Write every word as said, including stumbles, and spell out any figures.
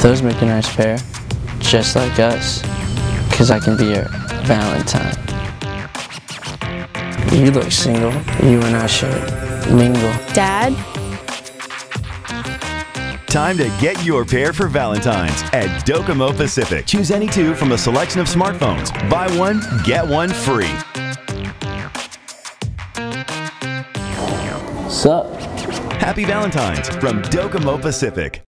Those make a nice pair, just like us, because I can be your Valentine. You look single. You and I should mingle. Dad? Time to get your pair for Valentine's at DOCOMO Pacific. Choose any two from a selection of smartphones. Buy one, get one free. Sup? Happy Valentine's from DOCOMO Pacific.